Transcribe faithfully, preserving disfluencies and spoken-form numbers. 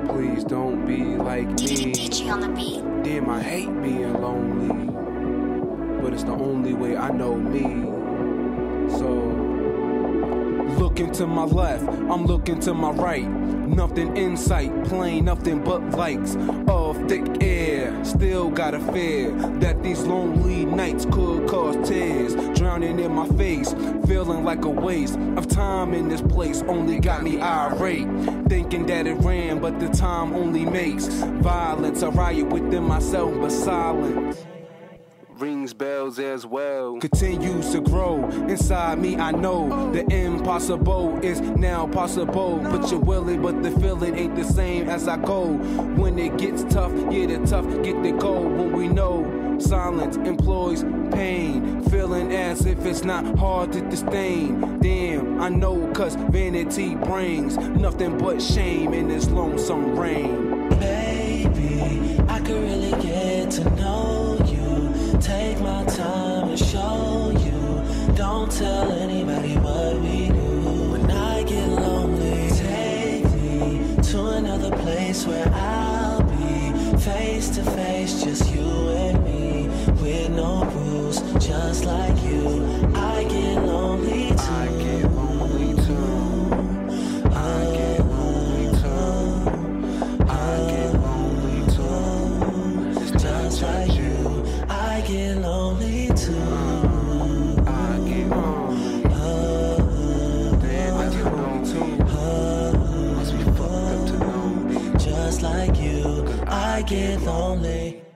Please don't be like me. D J on the beat. Damn, I hate being lonely, but it's the only way I know me. So looking to my left, I'm looking to my right. Nothing in sight, plain nothing but likes of thick air. Still gotta fear that these lonely nights could cause tears drowning in my face, feeling like a waste of time in this place. Only got me irate, thinking that it ran, but the time only makes violence. A riot within myself, but silence rings bells as well. Continues to grow inside me. I know the impossible is now possible. But you will it, but the feeling ain't the same as I go. When it gets tough, yeah, the tough get the cold. When we know silence employs pain, feeling as if it's not hard to disdain. Damn, I know, cause vanity brings nothing but shame in this lonesome rain. Baby, I could really get to know you. Take my time and show you. Don't tell anybody what we do. When I get lonely, take me to another place where I'll be face to face, just you and me, with no rules, just like you. I get lonely too. I get lonely too. I get lonely too. I get lonely too. It's just like you. I get lonely too. Uh, I get lonely. Uh, Damn, I get lonely too. Uh, Must be fucked up to know me. Just like you, I get lonely.